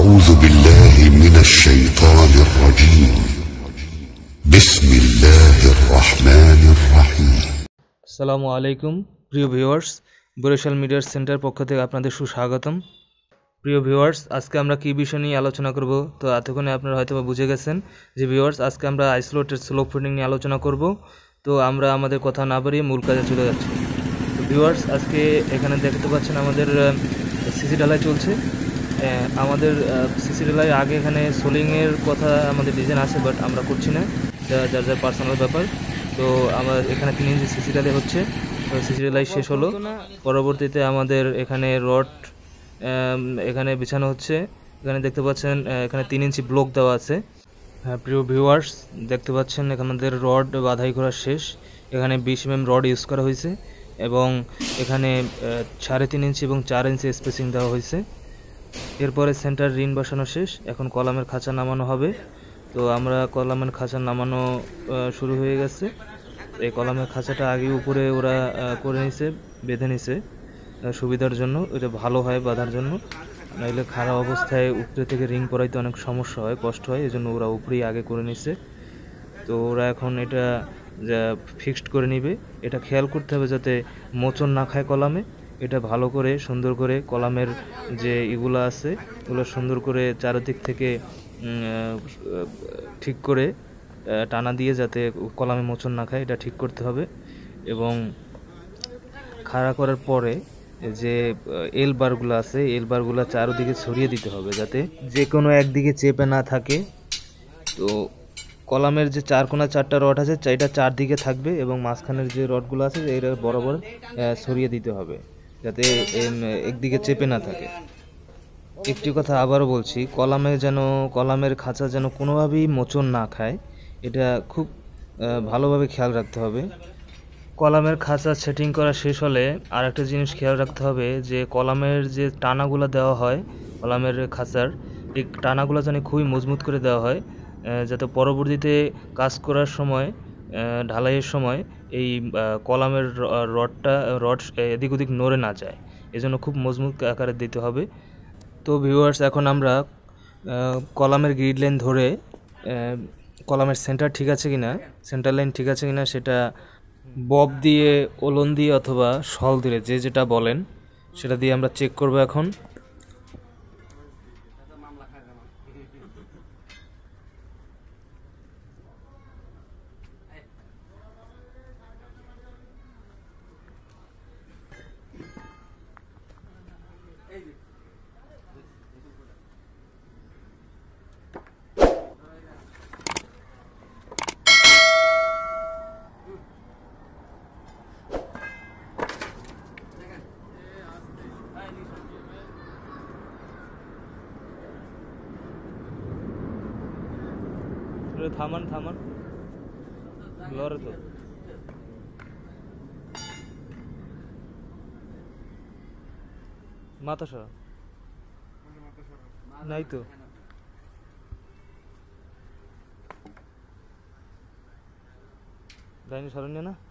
أعوذ بالله من الشيطان الرجيم بسم الله الرحمن الرحيم আসসালামু আলাইকুম প্রিয় ভিউয়ার্স, বরিশাল মিডিয়া সেন্টার পক্ষ থেকে আপনাদের সুস্বাগতম। প্রিয় ভিউয়ার্স, আজকে আমরা কি বিষয় নিয়ে আলোচনা করব? তো এতক্ষণে আপনারা হয়তো বুঝে গেছেন যে ভিউয়ার্স, আজকে আমরা আইসোলেটেড স্লো ফুডিং নিয়ে আলোচনা করব। তো আমরা আমাদের কথা না বাড়িয়ে মূল কাজে চলে যাচ্ছি। তো ভিউয়ার্স, আজকে এখানে দেখতে পাচ্ছেন আমাদের সিসি ঢালাই চলছে। আমাদের সিসি ঢালাই আগে এখানে সোলিংয়ের কথা আমাদের ডিজাইন আছে, বাট আমরা করছি না, যার যার পার্সোনাল ব্যাপার। তো আমার এখানে 3 ইঞ্চি সিসি ঢালাই হচ্ছে। তো সিসি ঢালাই শেষ হলো, পরবর্তীতে আমাদের এখানে রড এখানে বিছানো হচ্ছে। এখানে দেখতে পাচ্ছেন এখানে 3 ইঞ্চি ব্লক দেওয়া আছে। হ্যাঁ প্রিয় ভিউয়ার্স, দেখতে পাচ্ছেন এখানে আমাদের রড বাঁধাই করা শেষ। এখানে 20 mm রড ইউজ করা হয়েছে এবং এখানে 3.5 ইঞ্চি এবং 4 ইঞ্চি স্পেসিং দেওয়া হয়েছে। এরপরে সেন্টার রিন বসানো শেষ, এখন কলামের খাঁচা নামানো হবে। তো আমরা কলামের খাঁচা নামানো শুরু হয়ে গেছে। এই কলামের খাঁচাটা আগে উপরে ওরা করে নিছে, বেঁধে নিছে সুবিধার জন্য, এটা ভালো হয় বাঁধার জন্য। নাহলে খারাপ অবস্থায় উপরে থেকে রিং পরাইতে অনেক সমস্যা হয়, কষ্ট হয়, এই জন্য ওরা উপরেই আগে করে নিছে। তো ওরা এখন এটা ফিক্সড করে নিবে। এটা খেয়াল করতে হবে যাতে মোচন না খায় কলামে। এটা ভালো করে সুন্দর করে কলামের যে এগুলো আছে এগুলো সুন্দর করে চারিদিক থেকে ঠিক করে টানা দিয়ে যাতে কলামে মোচন না খায়, এটা ঠিক করতে হবে। এবং খাড়া করার পরে যে এল বারগুলো আছে, এল বারগুলো চারদিকে ছড়িয়ে দিতে হবে যাতে যে কোনো একদিকে চেপে না থাকে। তো কলামের যে 4 কোণা 4টা রড আছে, এটা 4 দিকে থাকবে এবং মাঝখানের যে রডগুলো আছে এরা বরাবর ছড়িয়ে দিতে হবে যাতে একদিকে চেপে না থাকে। একটি কথা আবারও বলছি, কলামের খাঁচা যেন কোনোভাবেই মোচন না খায়, এটা খুব ভালোভাবে খেয়াল রাখতে হবে। কলামের খাঁচা সেটিং করা শেষ হলে আর একটা জিনিস খেয়াল রাখতে হবে যে কলামের যে টানাগুলো দেওয়া হয় কলামের খাঁচার, এই টানাগুলো যেন খুবই মজবুত করে দেওয়া হয় যাতে পরবর্তীতে কাজ করার সময় ঢালাইয়ের সময় এই কলামের রড এদিক ওদিক নড়ে না যায়, এজন্য খুব মজবুত আকারে দিতে হবে। তো ভিউয়ার্স, এখন আমরা কলামের গ্রিড লাইন ধরে কলামের সেন্টার ঠিক আছে কিনা, সেন্টার লাইন ঠিক আছে কিনা সেটা বব দিয়ে, ওলন দিয়ে অথবা শল দিয়ে, যে যেটা বলেন সেটা দিয়ে আমরা চেক করব এখন। থামান লরে তো মাথা সরা নাই তো, ডাইনি সরণ্য না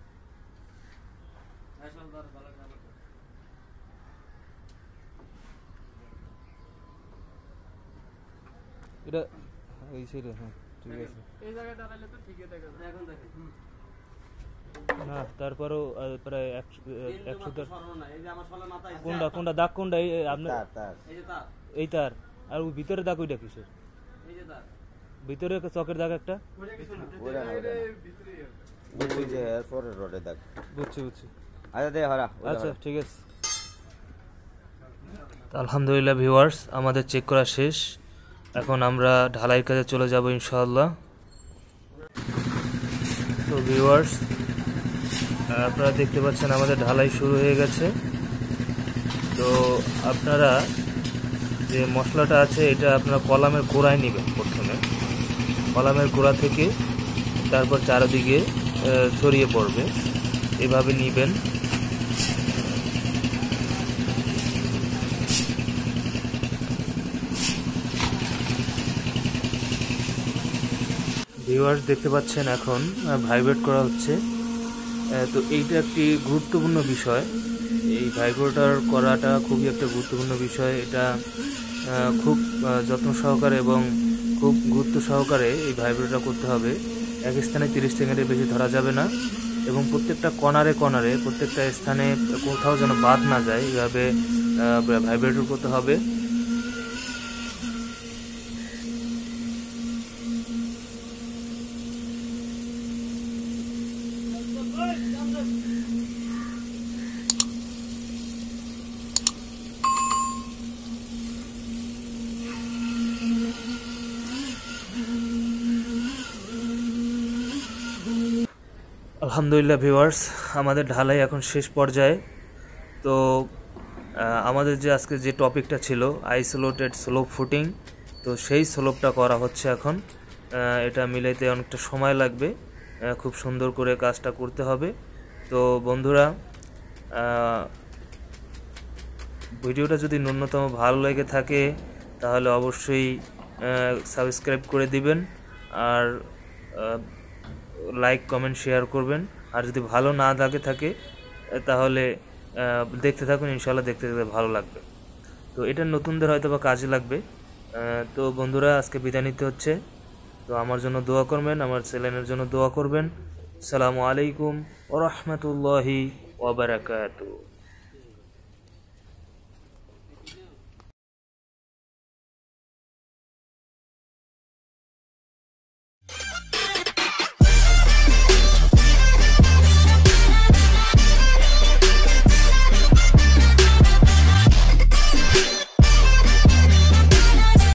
এটা এই সাইডে। হ্যাঁ ঠিক আছে, এই জায়গায় দাঁড়াইলে তো ঠিকই দেখা যায়। এখন দেখেন না, তারপরেও প্রায় 110 না। এই যে আমার শালা মাথায় কোনটা দাগ, কোনটা এই আপনার তার, এই যে তার, এই তার, আর ওই ভিতরে দাগ ওইটা কিসের? এই যে তার ভিতরে চকের দাগ একটা, ওইটা ভিতরে বুঝছি যে এরপরে রডের দাগ। বুঝছি। আচ্ছা দে হরা, আচ্ছা ঠিক আছে। আলহামদুলিল্লাহ ভিউয়ার্স, আমাদের চেক করা শেষ। এখন আমরা ঢালাইয়ের কাজে চলে যাব ইনশাআল্লাহ। তো ভিউয়ার্স, আপনারা দেখতে পাচ্ছেন আমাদের ঢালাই শুরু হয়ে গেছে। তো আপনারা যে মশলাটা আছে এটা আপনারা কলামের গোড়ায় নেবেন। প্রথমে কলামের গোড়া থেকে তারপর চারিদিকে ছড়িয়ে পড়বে, এভাবে নেবেন। ভিউয়ার্স দেখতে পাচ্ছেন এখন ভাইব্রেট করা হচ্ছে। তো এইটা একটি গুরুত্বপূর্ণ বিষয়, এই ভাইব্রেটর করাটা খুবই একটা গুরুত্বপূর্ণ বিষয়। এটা খুব যত্ন সহকারে এবং খুব গুরুত্ব সহকারে এই ভাইব্রেটরটা করতে হবে। এক স্থানে 30 সেকেন্ডের বেশি ধরা যাবে না এবং প্রত্যেকটা কর্নারে কর্নারে প্রত্যেকটা স্থানে কোথাও যেন বাদ না যায়, এইভাবে ভাইব্রেটর করতে হবে। আলহামদুলিল্লাহ ভিউয়ার্স, আমাদের ঢালাই এখন শেষ পর্যায়ে। তো আমাদের যে আজকে যে টপিকটা ছিল আইসোলেটেড স্লোপ ফুটিং, তো সেই স্লোপটা করা হচ্ছে এখন। এটা মিলাইতে অনেকটা সময় লাগবে, খুব সুন্দর করে কাজটা করতে হবে। তো বন্ধুরা, ভিডিওটা যদি ন্যূনতম ভালো লেগে থাকে তাহলে অবশ্যই সাবস্ক্রাইব করে দিবেন, আর লাইক কমেন্ট শেয়ার করবেন। আর যদি ভালো না লাগে থাকে তাহলে দেখতে থাকুন, ইনশাআল্লাহ দেখতে দেখতে ভালো লাগবে। তো এটা নতুনদের হয়তো বা কাজে লাগবে। তো বন্ধুরা, আজকে বিদায় নিতে হচ্ছে। তো আমার জন্য দোয়া করবেন, আমার চ্যানেলের জন্য দোয়া করবেন। আসসালামু আলাইকুম ওয়া রাহমাতুল্লাহি ওয়া বারাকাতুহু।